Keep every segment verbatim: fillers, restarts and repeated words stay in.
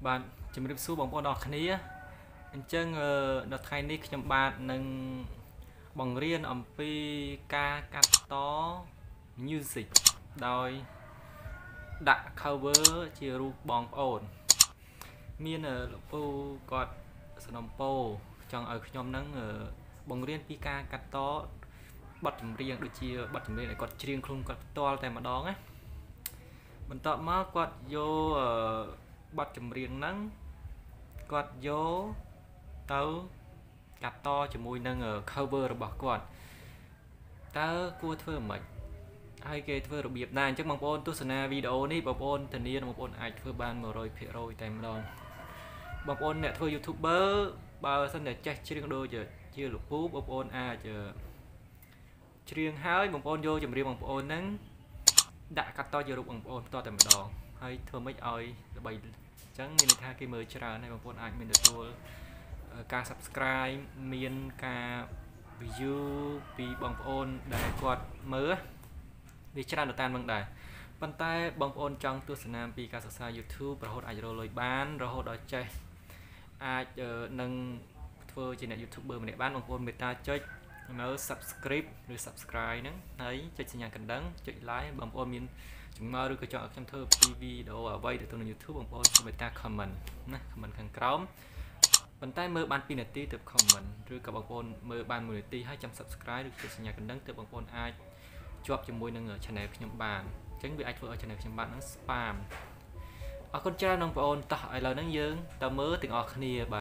បាទជំរាបសួរបងប្អូនអរគ្នាអញ្ចឹងនៅថ្ងៃនេះខ្ញុំបាទនឹងបង្រៀនអំពីការកាត់ត music ដោយដាក់ cover ជារូបបងប្អូនមានលោកពូគាត់សនំពោចង់ឲ្យខ្ញុំនឹងបង្រៀនពីការកាត់តបទចម្រៀងដូចជាបទចម្រៀងឲ្យគាត់ច្រៀងខ្លួនគាត់ផ្ទាល់តែម្ដងណាបន្ទាប់មកគាត់យកបទចម្រៀងហ្នឹងគាត់យកទៅកាត់តជាមួយនឹង cover របស់គាត់តើគួរធ្វើម៉េចហើយគេធ្វើរបៀបណាអញ្ចឹងបងប្អូនទស្សនាវីដេអូនេះបងប្អូនធានាបងប្អូនអាចធ្វើបាន một trăm phần trăm តែម្ដងបងប្អូនអ្នកធ្វើ YouTuber បើសិនតែចេះច្រៀងដូចជាលោកពូបងប្អូនអាចច្រៀងហើយបងប្អូនយកចម្រៀងបងប្អូនហ្នឹងដាក់កាត់តជារូបបងប្អូនផ្ទាល់តែម្ដងហើយធ្វើម៉េចឲ្យល្បីអញ្ចឹងមានន័យថាគេមើលច្រើនហើយបងប្អូនអាចមានទទួលការ subscribe មានការ view ពីបងប្អូនដែលគាត់មើលវាច្រើនទៅតាមនឹងដែរប៉ុន្តែបងប្អូនចង់ទស្សនាពីការសិក្សា YouTube រហូតអាចរកលុយបានរហូតដល់ចេះអាចនឹងធ្វើជាអ្នក YouTuber ម្នាក់បានបងប្អូនមេត្តាចុចនៅ subscribe ឬ subscribe ហ្នឹងហើយចុចសញ្ញាកណ្ដឹងចុច like បងប្អូនមានចម្ងល់ឬក៏ចង់ឲ្យខ្ញុំធ្វើពីវីដេអូអ្វីទៅក្នុង YouTube បងប្អូនមេត្តា comment ណា comment ខាងក្រោមប៉ុន្តែមើលបានពីនាទីទៅ comment ឬក៏បងប្អូនមើលបានមួយនាទីហើយចាំ subscribe ឬចុចសញ្ញាកណ្ដឹងទៅបងប្អូនអាចជាប់ជាមួយនឹង channel ខ្ញុំបានអញ្ចឹងវាអាចធ្វើឲ្យ channel ខ្ញុំបាននឹង spam អរគុណច្រើនបងប្អូនតោះឥឡូវហ្នឹងយើងទៅមើលទាំងអស់គ្នាបាទ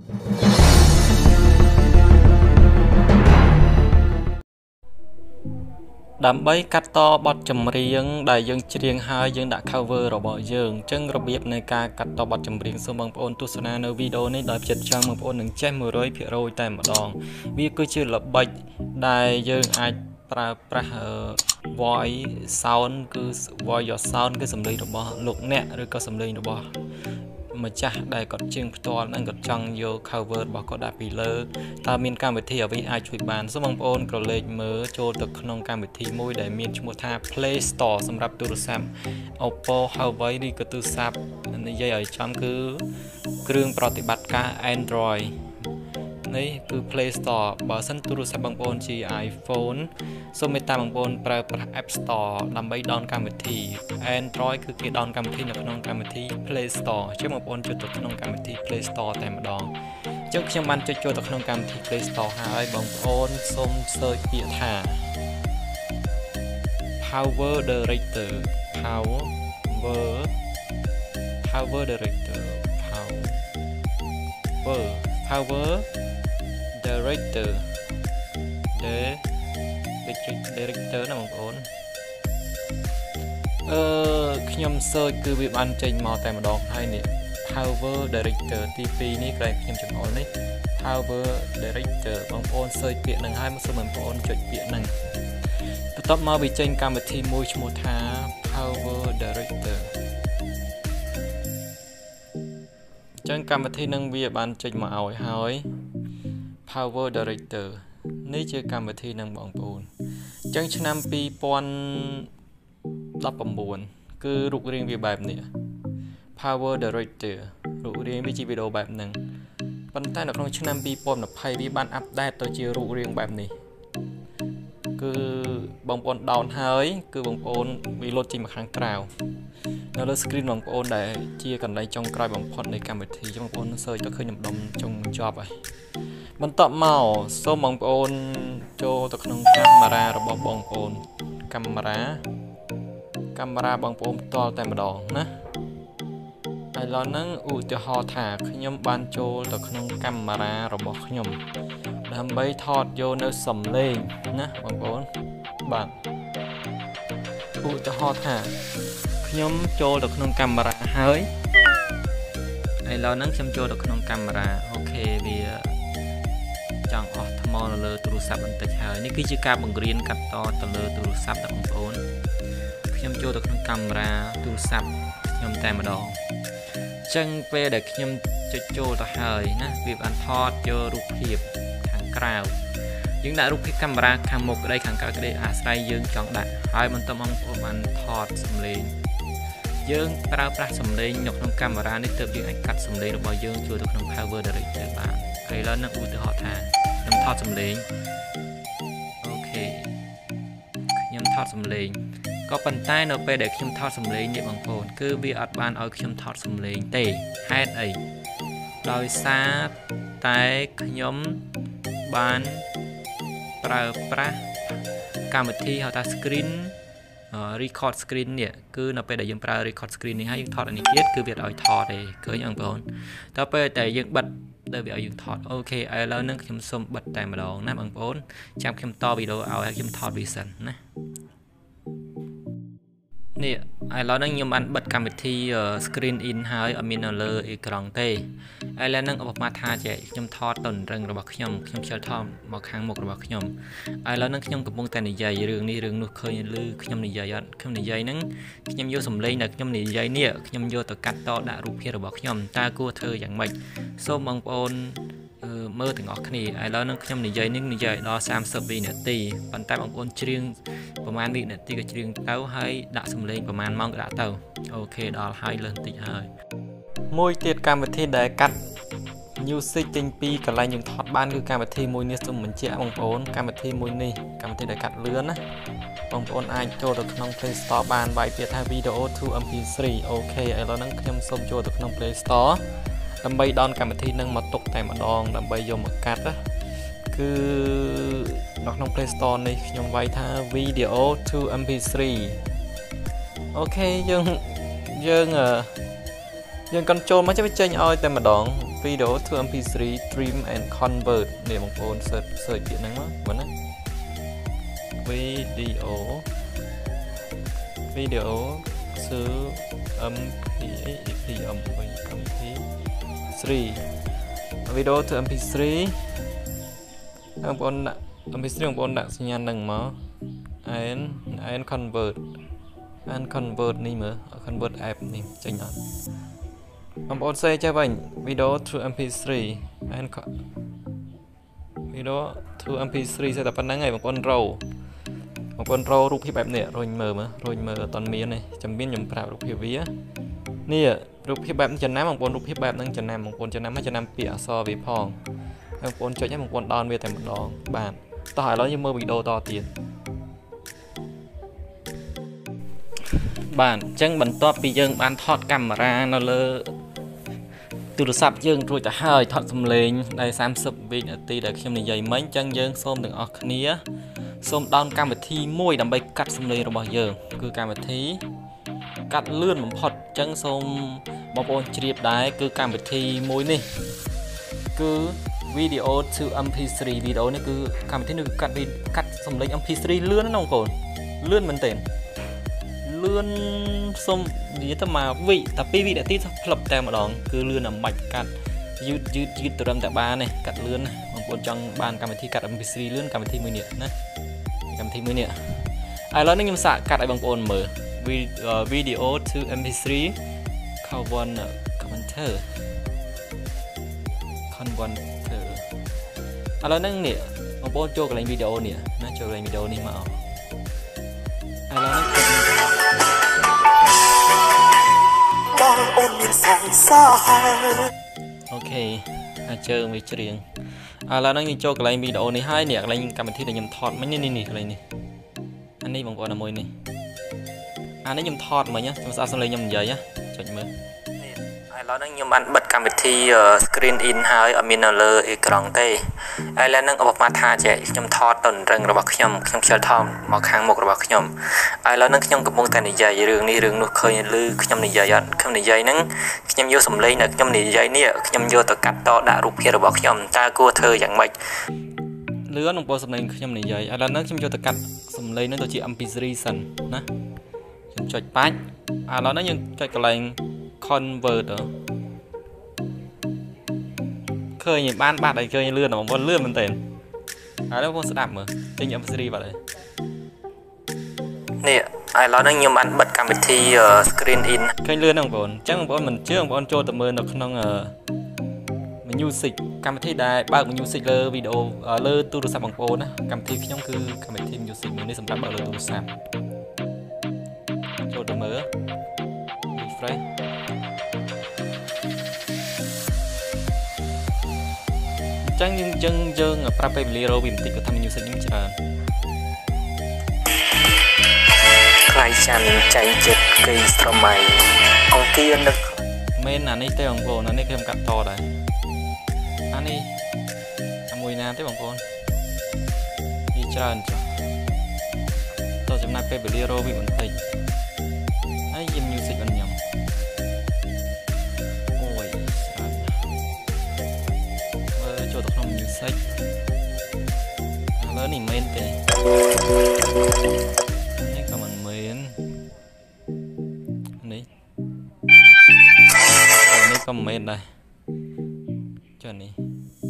ដើម្បីកាត់តបទចម្រៀងដែលយើងច្រៀងហើយយើងដាក់ cover របស់យើងអញ្ចឹងរបៀបនៃការកាត់តបទចម្រៀងសូមបងប្អូនទស្សនានៅវីដេអូនេះដោយចិត្តចង់បងប្អូននឹងចេះ một trăm phần trăm តែម្ដងវាគឺជាល្បិចដែលយើងអាចប្រើប្រាស់ voice sound គឺ voice your sound គឺសំឡេងរបស់លោកអ្នកឬក៏សំឡេងរបស់ម្ចាស់ដែលគាត់ច្រៀងផ្ទាល់ហ្នឹងគាត់ចង់យក cover របស់គាត់ដាក់ពីលើតើមានកម្មវិធីអ្វីអាចជួយបានសូមបងប្អូនក្រឡេកមើលចូលទៅក្នុងកម្មវិធីមួយដែលមានឈ្មោះថា Play Store សម្រាប់ទូរស័ព្ទ Oppo Huawei ឬក៏ទូរស័ព្ទនិយាយឲ្យចំគឺគ្រឿងប្រតិបត្តិការ Android នេះគឺ Play Store បើសិនទូរស័ព្ទបងប្អូនជា iPhone សូមមេត្តាបងប្អូនប្រើប្រាស់ App Store ដើម្បីដោនកម្មវិធី Android គឺគេដោនកម្មវិធីនៅក្នុងកម្មវិធី Play Store អញ្ចឹងបងប្អូនចុចទៅក្នុងកម្មវិធី Play Store តែម្ដងអញ្ចឹងខ្ញុំបានចុចចូលទៅក្នុងកម្មវិធី Play Store ហើយបងប្អូនសូម search ពាក្យថា Power Director Power Power Director Power Power Director Director ណាបងប្អូនអឺខ្ញុំ search គឺវាបានចេញមកតែម្ដងហើយនេះ Power Director ទីពីរនេះក្រែងខ្ញុំចំអល់នេះ Power Director បងប្អូន search ពាក្យហ្នឹងហើយសូមបងប្អូនចុចពាក្យហ្នឹងបន្ទាប់មកវាចេញកម្មវិធីមួយឈ្មោះថា Power Director អញ្ចឹងកម្មវិធីហ្នឹងវាបានចេញមកឲ្យហើយ Power Director នេះជាកម្មវិធីនឹងបងប្អូនអញ្ចឹងឆ្នាំពីរពាន់ដប់៩គឺរូបរាងវាបែបនេះ Power Director រូបរាងវាជាវីដេអូបែបហ្នឹងប៉ុន្តែនៅក្នុងឆ្នាំពីរពាន់ยี่สิบវាបានអាប់ដេតទៅជារូបរាងបែបនេះគឺបងប្អូន down ហើយគឺបងប្អូនវាលោតចេញមកខាងក្រៅនៅលើ screen បងប្អូនដែលជាកន្លែងចុងក្រោយបំផុតនៃកម្មវិធីបងប្អូន search ទៅឃើញខ្ញុំដុំចុងជាប់ហើយបន្ទាប់មកសូមបងប្អូនចូលទៅក្នុងកាមេរ៉ារបស់បងប្អូនកាមេរ៉ាកាមេរ៉ាបងប្អូនផ្ទាល់តែម្ដងណាឥឡូវហ្នឹងឧទាហរណ៍ថាខ្ញុំបានចូលទៅក្នុងកាមេរ៉ារបស់ខ្ញុំដើម្បីថតយកនៅសំឡេងណាបងប្អូនបាទឧទាហរណ៍ថាខ្ញុំចូលទៅក្នុងកាមេរ៉ាហើយឥឡូវហ្នឹងខ្ញុំចូលទៅក្នុងកាមេរ៉ាអូខេវាចង់អស់ថ្មនៅលើទូរស័ព្ទបន្តិចហើយនេះគឺជាការបង្រៀនកាត់តទៅលើទូរស័ព្ទបងប្អូនខ្ញុំចូលទៅក្នុងកាមេរ៉ាទូរស័ព្ទខ្ញុំតែម្ដងអញ្ចឹងពេលដែលខ្ញុំចុចចូលទៅហើយណាវាបានថតយករូបភាពខាងក្រៅយើងដាក់រូបភាពកាមេរ៉ាខាងមុខក្តីខាងក្រៅក្តីអាស្រ័យយើងចង់ដាក់ហើយបន្តមកបងប្អូនបានថតសំឡេងយើងប្រើប្រាស់សំឡេងនៅក្នុងកាមេរ៉ានេះទើបយើងអាចកាត់សំឡេងរបស់យើងចូលទៅក្នុង Power Director បានឥឡូវនឹងឧទាហរណ៍ថាខ្ញុំថតសំឡេងអូខេខ្ញុំថតសំឡេងក៏ប៉ុន្តែនៅពេលដែលខ្ញុំថតសំឡេងនេះបងប្អូនគឺវាអត់បានឲ្យខ្ញុំថតសំឡេងទេហេតុអីដោយសារតែខ្ញុំបានប្រើប្រាស់កម្មវិធីហៅថា screen record screen នេះគឺនៅពេលដែលយើងប្រើ record screen នេះហើយយើងថតអានេះទៀតគឺវាឲ្យថតទេឃើញបងប្អូនតើពេលតែយើងបិទដែលវាឲ្យយើងថតអូខេឥឡូវនឹងខ្ញុំសូមបិទតែម្ដងណាបងប្អូនចាំខ្ញុំតវីដេអូឲ្យខ្ញុំថតវាសិនណានេះឥឡូវហ្នឹងខ្ញុំបានបិទកម្មវិធី screen in ហើយអត់មាននៅលើអេក្រង់ទេឥឡូវហ្នឹងឧបមាថាជាខ្ញុំថតទៅរឹងរបស់ខ្ញុំខ្ញុំឆ្លថតមកខាងមុខរបស់ខ្ញុំឥឡូវហ្នឹងខ្ញុំកំពុងតែនិយាយរឿងនេះរឿងនោះឃើញឮខ្ញុំនិយាយអត់ខ្ញុំនិយាយហ្នឹងខ្ញុំយកសំឡេងដែលខ្ញុំនិយាយនេះខ្ញុំយកទៅកាត់តដាក់រូបភាពរបស់ខ្ញុំតើគួរធ្វើយ៉ាងម៉េចសូមបងប្អូនមើលទាំងអស់គ្នាឥឡូវហ្នឹងខ្ញុំនិយាយនេះនិយាយដល់សាមសិបវិនាទីប៉ុន្តែបងប្អូនច្រៀងប្រហែលវិនាទីក៏ច្រៀងទៅហើយដាក់សំឡេងប្រហែលម៉ោងក៏ដាក់ទៅអូខេដល់ហើយលើសបន្តិចហើយមួយទៀតកម្មវិធីដែលកាត់ music ចេញពីកន្លែងយើងថតបានគឺកម្មវិធីមួយនេះសូមបញ្ជាក់បងប្អូនកម្មវិធីមួយនេះកម្មវិធីដែលកាត់លឿនណាបងប្អូនអាចចូលទៅក្នុង Play Store បានវាយពាក្យថា video to เอ็ม พี ทรี អូខេឥឡូវហ្នឹងខ្ញុំសូមចូលទៅក្នុង Play Store ដើម្បីដោនកម្មវិធីនឹងមកទុកតែម្ដងដើម្បីយកមកកាត់ណាគឺនៅក្នុង Play Store នេះខ្ញុំវាយថា video to เอ็ม พี ทรี អូខេយើងយើងយើងកូនចូលមកចេញឲ្យតែម្ដង video to เอ็ม พี ทรี stream and convert នេះបងប្អូន search search ពាក្យហ្នឹងមកមើលណា video video to เอ็ม พี em เอ็ม พี ทรี video to เอ็ม พี ทรี បងប្អូនដាក់ เอ็ม พี ทรี បងប្អូនដាក់សញ្ញាហ្នឹងមក and and convert and convert នេះមើល convert app នេះចេញអត់បងប្អូនសេចេះវិញ video to เอ็ม พี ทรี and video to เอ็ม พี ทรี សេតែប៉ុណ្្នឹងហើយបងប្អូនរោបងប្អូនរោរូបភាពបែបនេះរុញមើលមើលរុញមើលអត់ទាន់មានទេចាំមានខ្ញុំប្រាប់រូបភាពវានេះរូបភាពបែបចំណាំបងប្អូនរូបភាពបែបហ្នឹងចំណាំបងប្អូនចំណាំហើយចំណាំពាក្យអក្សរវាផងបងប្អូនចុចឲ្យបងប្អូនដោនវាតែម្ដងបាទតោះឥឡូវយើងមើលវីដេអូតទៀតបាទអញ្ចឹងបន្ទាប់ពីយើងបានថតកាមេរ៉ានៅលើទូរស័ព្ទយើងរួចទៅហើយថតសំឡេងដែលសាមសិបវិនាទីដែលខ្ញុំនិយាយមិញអញ្ចឹងយើងសូមទាំងអស់គ្នាសូមដោនកម្មវិធីមួយដើម្បីកាត់សំឡេងរបស់យើងគឺកម្មវិធីកាត់លឿនបំផុតអញ្ចឹងសូមបងប្អូនជ្រាបដែរគឺកម្មវិធីមួយនេះគឺ video to เอ็ม พี ทรี video នេះគឺកម្មវិធីនេះគឺកាត់កាត់សំឡេង เอ็ม พี ทรี លឿនណាបងប្អូនលឿនមែនទែនលឿនសូមនិយាយទៅមកវិតែពីរវិនាទីផ្លឹបតែម្ដងគឺលឿនអាមិនកាត់យឺតយឺតយឺតទៅរឹងតែបានទេកាត់លឿនណាបងប្អូនចង់បានកម្មវិធីកាត់ เอ็ม พี ทรี លឿនកម្មវិធីមួយនេះណាកម្មវិធីមួយនេះឥឡូវនេះខ្ញុំសាកកាត់ឲ្យបងប្អូនមើល video to เอ็ม พี ทรี convert converter converter ឥឡូវហ្នឹងនេះបងប្អូនចូលកន្លែងវីដេអូនេះណាចូលកន្លែងវីដេអូនេះមកឥឡូវហ្នឹងអូខេអាចជើងវាច្រៀងឥឡូវហ្នឹងយើងចូលកន្លែងវីដេអូនេះហើយនេះកន្លែងកម្មវិធីដែលខ្ញុំថតមិញនេះនេះកន្លែងនេះអានេះបងប្អូនមួយនេះអានេះខ្ញុំថតមិញខ្ញុំស្ដាប់សំឡេងខ្ញុំនិយាយចុចមើលនេះឥឡូវហ្នឹងខ្ញុំបានបិទកម្មវិធី screen in ហើយអត់មាននៅលើអេក្រង់ទេឥឡូវហ្នឹងឧបមាថាជាខ្ញុំថតទៅរឹងរបស់ខ្ញុំខ្ញុំឆ្លថតមកខាងមុខរបស់ខ្ញុំឥឡូវហ្នឹងខ្ញុំកំពុងតែនិយាយរឿងនេះរឿងនោះឃើញឮខ្ញុំនិយាយអត់ខ្ញុំនិយាយហ្នឹងខ្ញុំយកសំឡេងដែលខ្ញុំនិយាយនេះខ្ញុំយកទៅកាត់តដាក់រូបភាពរបស់ខ្ញុំតើគួរធ្វើយ៉ាងម៉េចលឿនបងប្អូនសំឡេងខ្ញុំនិយាយឥឡូវហ្នឹងខ្ញុំយកទៅកាត់សំឡេងហ្នឹងទៅជា เอ็ม พี ทรี សិនណាខ្ញុំចុចបាច់ឥឡូវហ្នឹងយើងចុចកន្លែង convert ឃើញបានបាត់ហើយឃើញលឿនបងប្អូនលឿនមែនតើហើយបងប្អូនស្ដាប់មើលចេញ เอ็ม พี ทรี បាត់ហើយនេះឥឡូវហ្នឹងខ្ញុំបានបិទកម្មវិធី screen in ឃើញលឿនហ្នឹងបងប្អូនអញ្ចឹងបងប្អូនមិនជឿបងប្អូនចូលទៅមើលនៅក្នុង music កម្មវិធីដែលបើក music លើវីដេអូលើទូរស័ព្ទបងប្អូនណាកម្មវិធីខ្ញុំគឺកម្មវិធី music មួយនេះសម្រាប់បើកលើទូរស័ព្ទចូលទៅមើល refresh ចឹងយើងយើងយើងប្រាប់ពេលវេលារោវាបន្តិចក៏ថា music នេះច្រើនខ្លាយចានចៃចិត្តគេស្រមៃអង្គានឹកមែនអានេះទេបងប្អូនអានេះខ្ញុំកាត់តដែរអានេះមួយណាទេបងប្អូនវាច្រើនចា៎តោះចំណាយពេលវេលារោវាបន្តិចហើយយើង music អត់ញ៉ាំអូយច្រើនអឺចូលទៅក្នុង music ឥឡូវនេះមែនទេនេះក៏មិនមែននេះនេះក៏មិនមែនដែរចុះនេះ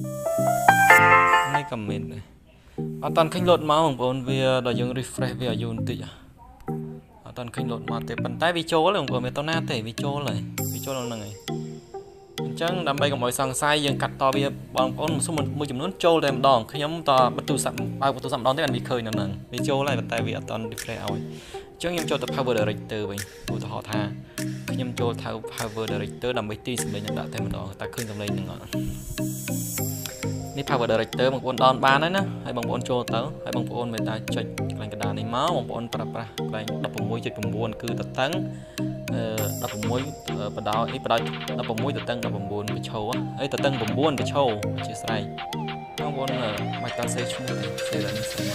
នេះក៏មិនមែនដែរអត់តាន់ឃើញ load មកបងប្អូនវាដល់យើង refresh វាឲ្យយូរបន្តិចអត់តាន់ឃើញ load មកទេប៉ុន្តែវាចូលបងប្អូនវាទៅណាទេវាចូលហើយវាចូលក្នុងហ្នឹងហើយអញ្ចឹងដើម្បីកុំឲ្យសង្ស័យយើងកាត់តវាបងប្អូនមួយចំនួនចូលតែម្ដងខ្ញុំតបិទទូរស័ព្ទបើកទូរស័ព្ទម្ដងទេបានវាឃើញនៅហ្នឹងវាចូលហើយប៉ុន្តែវាអត់តាន់ refresh ឲ្យអញ្ចឹងខ្ញុំចូលទៅ power director វិញឧទាហរណ៍ថាខ្ញុំចូលទៅ power director ដើម្បីទីសំឡេងដាក់តែម្ដងតែឃើញសំឡេងហ្នឹងអត់នេះ power director បងប្អូនដោនបានហើយណាហើយបងប្អូនចូលទៅហើយបងប្អូនមេត្តាចុចកន្លែងកណ្ដាលនេះមកបងប្អូនប្រើប្រាស់កន្លែង ដប់ប្រាំមួយ ចុចប្រាំបួន គឺតតឹងអឺ ដប់ប្រាំមួយ បដោអីបដោ ដប់ប្រាំមួយ តតឹង ដប់ប្រាំបួន បឆោហើយតតឹង ប្រាំបួន បឆោជាស្រ័យបងប្អូនមិនតាន់សេឈ្មោះទេសេដល់នេះសិនមក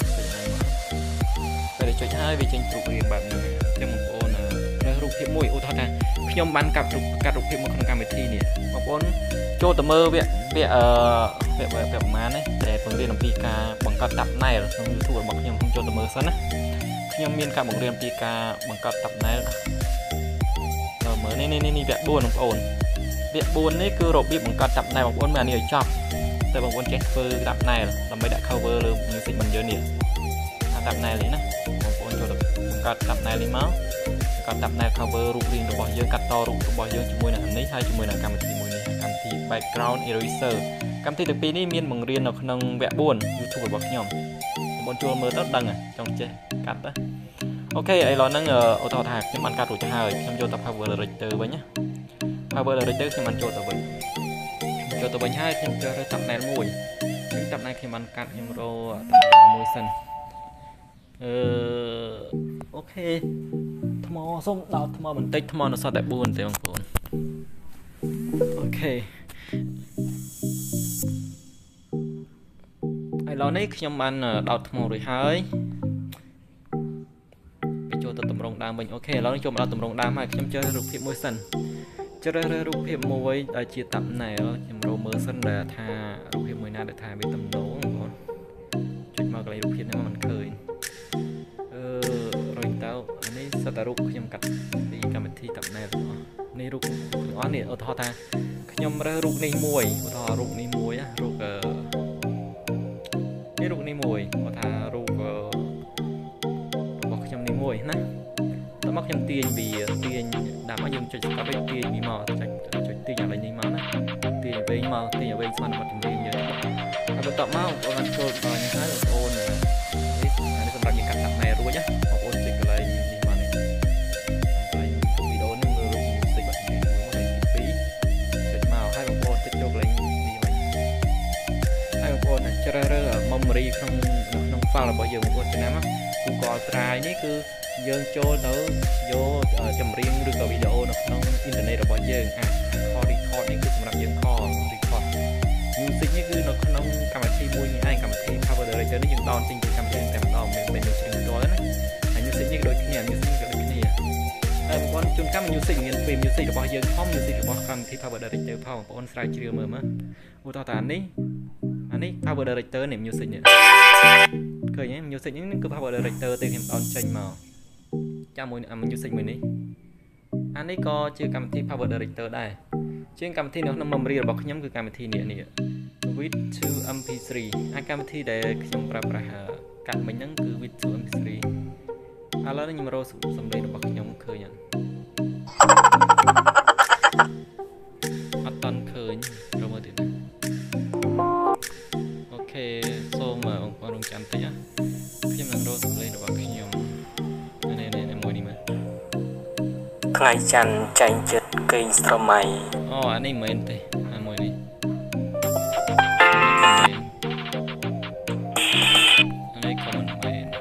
ពេលចុចហើយវាចេញរូបរាងបែបនេះអញ្ចឹងបងប្អូនរើសរូបភាពមួយឧទាហរណ៍ថាខ្ញុំបានកាត់រូបកាត់រូបភាពមកក្នុងកម្មវិធីនេះបងប្អូនចូលទៅមើលវាវាអឺវាវាប្រហែលនេះតែបង្រៀនអំពីការបង្កើត thumbnail ក្នុង YouTube របស់ខ្ញុំខ្ញុំចូលទៅមើលសិនណាខ្ញុំមានការបង្រៀនអំពីការបង្កើត thumbnail ដល់មើលនេះនេះនេះវគ្គបួនបងប្អូនវគ្គបួននេះគឺរបៀបបង្កើត thumbnail បងប្អូនមើលអានេះឲ្យចប់តែបងប្អូនចេះធ្វើ thumbnail ដើម្បីដាក់ cover លើ music មិនយើងនេះអា thumbnail នេះណាបងប្អូនចូលទៅបង្កើត thumbnail នេះមកបង្កើត thumbnail cover រូបរាងរបស់យើងកាត់តរូបរបស់យើងជាមួយនឹងនេះហើយជាមួយនឹងកម្មវិធីមួយនេះកម្មវិធី background eraser កម្មវិធីទាំងពីរនេះមានបង្រៀននៅក្នុងវគ្គបួន YouTube របស់ខ្ញុំបងចូលមើលទៅដឹងចង់ចេះកាត់ទៅអូខេឥឡូវហ្នឹងឧទាហរណ៍ថាខ្ញុំបានកាត់រួចទៅហើយខ្ញុំចូលទៅ power director វិញណា power director ខ្ញុំបានចូលទៅវិញចូលទៅវិញហើយខ្ញុំចូលរើ thumbnail មួយខ្ញុំ thumbnail ខ្ញុំបានកាត់ខ្ញុំរក thumbnail មួយសិនអឺអូខេថ្មសុំដោតថ្មបន្តិចថ្មនៅសល់តែបួនទេបងប្អូនអូខេឥឡូវនេះខ្ញុំបានដោតថ្មរួចហើយទៅចូលទៅតម្រងដើមវិញអូខេឥឡូវនេះចូលមកដល់តម្រងដើមហើយខ្ញុំជ្រើសរូបភាពមួយសិនជ្រើសរើសរូបភាពមួយដែលជា thumbnail ខ្ញុំរកមើលសិនដែលថារូបភាពមួយណាដែលថាវាតំណងបងប្អូនចុចមកកន្លែងរូបភាពនេះមកមិនឃើញអឺរុញទៅអានេះសិតតែរូបខ្ញុំកាត់ពីកម្មវិធី thumbnail ទាំងអស់នេះរូបទាំងអស់នេះឧទាហរណ៍ថាខ្ញុំរើសរូបនេះមួយឧទាហរណ៍រូបនេះមួយរូបនេះរូបនេះមួយគាត់ថារូបរបស់ខ្ញុំនេះមួយណាតោះមកខ្ញុំទាញវាទាញដាក់មកយើងចុចស្កាប់វិញទាញវាមកចុចចុចទាញអានេះមកណាទាញវិញមកទាញវិញស្មើនឹងបទចម្រៀងយើងហើយបន្ទាប់មកបងប្អូនបានចូលដល់នេះហើយបងប្អូននេះអានេះសម្រាប់យើងកាត់ thumbnail រួចណាបងប្អូនចុចកន្លែងនេះមកនេះកន្លែងវីដេអូនេះមើលរូប music បាត់នេះមួយកន្លែងទីពីរចុចមកហើយបងប្អូនចុចចូលកន្លែងនេះវិញហើយបងប្អូនជ្រើសរើស memory ក្នុងក្នុង file របស់យើងបងប្អូនចំណាំ Google Drive នេះគឺយើងចូលទៅយកចម្រៀងឬក៏វីដេអូនៅក្នុងអ៊ីនធឺណិតរបស់យើងអា call record នេះគឺសម្រាប់យើង call record music នេះគឺនៅក្នុងកម្មវិធីមួយនេះឯងកម្មវិធី power director នេះយើងដោនចេញពីកម្មវិធីតែម្ដងមិនមែនច្រៀងផ្ទាល់ទេណាហើយ music នេះក៏ដូចគ្នា music ក៏ដូចគ្នាហើយបងប្អូនជួនកាល music មានពេល music របស់យើងធំ music របស់កម្មវិធី power director ផងបងប្អូនស្រាវជ្រាវមើលមើលឧទាហរណ៍ថានេះអានេះ power director នេះ music នេះឃើញទេ music នេះគឺ power director ទេខ្ញុំដោនចេញមកចាំមួយ music មួយនេះអានេះក៏ជាកម្មវិធី power director ដែរជាកម្មវិធីនៅក្នុង memory របស់ខ្ញុំគឺកម្មវិធីនេះនេះ with to เอ็ม พี ทรี អាចកម្មវិធីដែលខ្ញុំប្រើប្រាស់កាត់មិញហ្នឹងគឺ with to เอ็ม พี ทรี ឥឡូវខ្ញុំរកសំឡេងរបស់ខ្ញុំឃើញអត់តាន់ឃើញរកមើលទៀតអូខេសូមបងប្អូនរងចាំតិចណាខ្ញុំនឹងរកសំឡេងរបស់ខ្ញុំនេះនេះមួយនេះមើលថ្ងៃច័ន្ទចែងចិត្តកេងស្រមៃអូអានេះមិនមែនទេអាមួយនេះអានេះក៏មិនមែន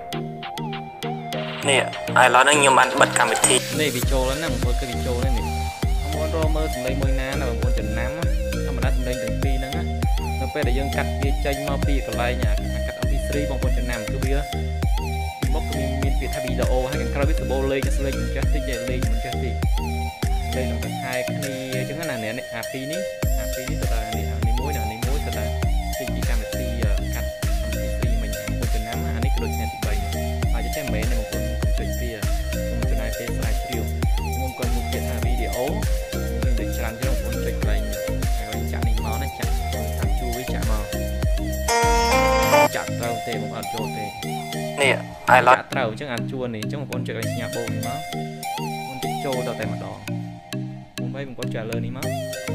នេះឥឡូវនេះខ្ញុំបានបិទកម្មវិធីនេះវាចូលហើយណាបងប្អូនគឺវាចូលហើយនេះបងប្អូនរកមើលសម្លេងមួយណាណាបងប្អូនចំណាំធម្មតាសម្លេងទាំងពីរហ្នឹងណានៅពេលដែលយើងកាត់វាចេញមកពីកន្លែងអាកាត់ em พี three បងប្អូនចំណាំគឺវាមកគឺមានពាក្យថាវីដេអូហើយខាងក្រៅវាទៅបូលេខស្លេងមិនចេះតិចទេលេខមិនចេះតិចលេខនឹងទៅខែគ្នាអញ្ចឹងណានេះអាពីរនេះអាពីរនេះទៅតែនេះអានេះមួយអានេះមួយទៅតែទីពីកម្មវិធីកាត់ em พี three មិញបងប្អូនចំណាំអានេះគឺដូចគ្នាទីបីនេះហើយចេះមែនទេបងប្អូនចុចវាខ្ញុំចំណាយពេលស្រាវជ្រាវខ្ញុំក៏មានពាក្យថាវីដេអូមានតែច្រើនជាងបងប្អូនចុចកន្លែងហើយចាក់នេះមកណាចាក់តាមជួវាចាក់មកចាក់ត្រូវទេបងអត់ចូលទេនេះឥឡូវត្រូវអញ្ចឹងអាចជួននេះអញ្ចឹងបងប្អូនចុចឲ្យស្ញាប់បូកនេះមកបងចុចចូលដល់តែម្ដងបងបីបងប្អូនចុចលើនេះមក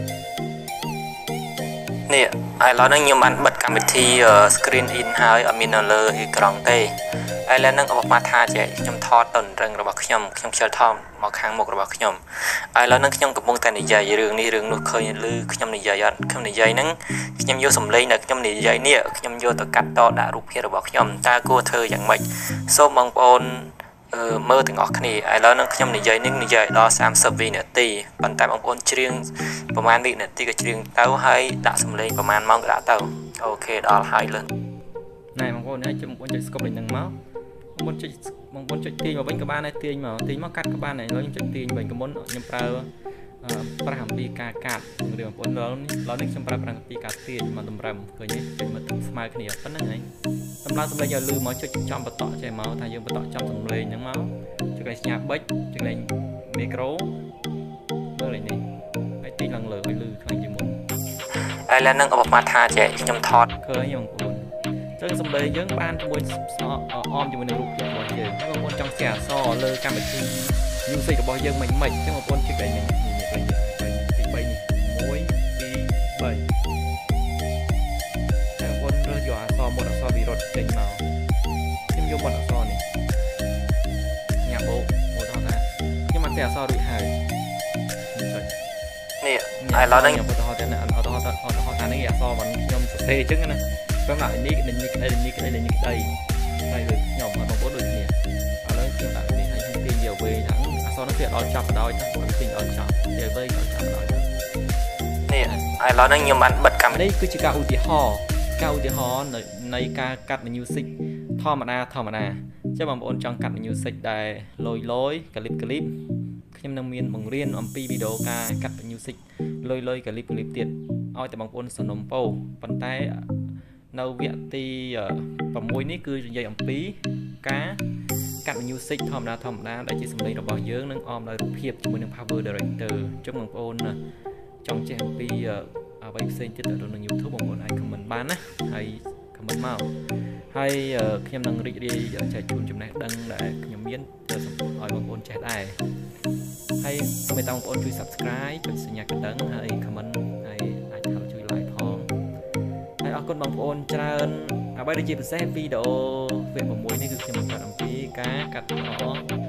នេះឥឡូវនេះខ្ញុំបានបិទកម្មវិធី screen in ហើយអត់មាននៅលើអេក្រង់ទេឥឡូវហ្នឹងអបមកថាចេះខ្ញុំថតតនរឹងរបស់ខ្ញុំខ្ញុំខ្ជិលថតមកខាងមុខរបស់ខ្ញុំឥឡូវហ្នឹងខ្ញុំកំពុងតែនិយាយរឿងនេះរឿងនោះឃើញឮខ្ញុំនិយាយអត់ខ្ញុំនិយាយហ្នឹងខ្ញុំយកសំឡេងដែលខ្ញុំនិយាយនេះខ្ញុំយកទៅកាត់តដាក់រូបភាពរបស់ខ្ញុំតើគួរធ្វើយ៉ាងម៉េចសូមបងប្អូនអឺមើលទាំងអស់គ្នាឥឡូវហ្នឹងខ្ញុំនិយាយនេះនិយាយដល់សាមសិបវិនាទីប៉ុន្តែបងប្អូនច្រៀងប្រហែលវិនាទីក៏ច្រៀងទៅហើយដាក់សំឡេងប្រហែលម៉ោងក៏ដាក់ទៅអូខេដល់ហើយលើណែបងប្អូនហើយចាំបងប្អូនចុចស្គប់លេងហ្នឹងមកបងប្អូនចុចបងប្អូនចុចទាញមកវិញក៏បានដែរទាញមកទាញមកកាត់ក៏បានដែរឥឡូវខ្ញុំចុចទាញវិញក៏មុនខ្ញុំប្រើប្រាស់អំពីការកាត់រឿងបងប្អូនឥឡូវនេះឥឡូវនេះខ្ញុំប្រើប្រាស់អំពីការទាញមកតម្រឹមឃើញទេចុចមកស្មើគ្នាប៉ុណ្្នឹងហើយតម្លើងសំឡេងឲ្យលឺមកចុចចំបតក់ចេះមកថាយើងបតក់ចំសំឡេងហ្នឹងមកចុចឲ្យស្ញាប់បិចចុចលេងមីក្រូមើលលេងនេះហើយទាញឡើងលើឲ្យលឺខ្លាំងជាងមុនឥឡូវហ្នឹងអបមកថាចេះខ្ញុំថតឃើញបងប្អូនចឹងសំឡេងយើងបានជាមួយអមជាមួយនឹងរូបភាពរបស់យើងបងប្អូនចង់ស្ទះអក្សរលើកម្មវិធី music របស់យើងមិនមិនចឹងបងប្អូនចុចឲ្យនេះនេះទីបីនេះមួយពីរបីតែបងប្អូនរើសយកអក្សរមុនអក្សរវិរុទ្ធចេញមកខ្ញុំយកមុនអក្សរនេះញ៉ាំបោកមកដល់ថាខ្ញុំមកស្ទះអក្សររួចហើយចុចនេះឥឡូវហ្នឹងខ្ញុំឧទាហរណ៍ទៅឧទាហរណ៍ទៅឧទាហរណ៍ថានេះអក្សរមិនខ្ញុំសរសេរចឹងណាខ្ញុំដាក់នេះនេះនេះក្តីនេះក្តីនេះក្តីហើយលើខ្ញុំបងប្អូនដូចគ្នាឥឡូវខ្ញុំដាក់នេះឲ្យខ្ញុំទាញយកវិញហ្នឹងអក្សរនោះវាដល់ចាប់ដល់ខ្ញុំទាញដល់ចាប់វាវិញដល់ចាប់ដល់នេះឥឡូវហ្នឹងខ្ញុំបានបិទកម្មវិធីនេះគឺជាការឧទាហរណ៍ការឧទាហរណ៍នៃការកាត់ music ធម្មតាធម្មតាចឹងបងប្អូនចង់កាត់ music ដែលលយលយក្លីបក្លីបខ្ញុំនឹងមានបង្រៀនអំពីវីដេអូការកាត់ music លយលយក្លីបក្លីបទៀតឲ្យតែបងប្អូនសនំពោប៉ុន្តែនៅវគ្គទីsáuនេះគឺនិយាយអំពីការកាត់ music ធម្មតាធម្មតាដែលជាសំឡេងរបស់យើងនឹងអមដោយរូបភាពជាមួយនឹង power director អញ្ចឹងបងប្អូនចង់ចេះអំពីអ្វីផ្សេងទៀតទៅក្នុង YouTube បងប្អូនអាច comment បានណាហើយ comment មកហើយខ្ញុំនឹងរីករាយចែកជូនចំណេះដឹងដែលខ្ញុំមានទៅឲ្យបងប្អូនចេះដែរហើយសូមឲ្យបងប្អូនជួយ subscribe ចុចសញ្ញាកណ្ដឹងហើយ comment ហើយអាចថែមជួយ like ផងហើយអរគុណបងប្អូនច្រើនអ្វីដែលជាពិសេសវីដេអូវគ្គsáuនេះគឺខ្ញុំបង្កើតអំពីការកាត់ត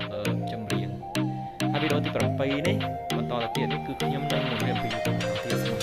ចម្រៀងហើយវីដេអូទីbảyនេះបន្តទៅទៀតនេះគឺខ្ញុំនឹងបង្រៀនពី